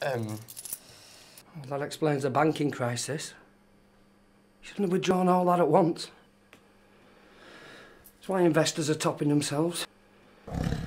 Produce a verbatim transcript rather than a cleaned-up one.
Um... Well, that explains the banking crisis. You shouldn't have withdrawn all that at once. That's why investors are topping themselves.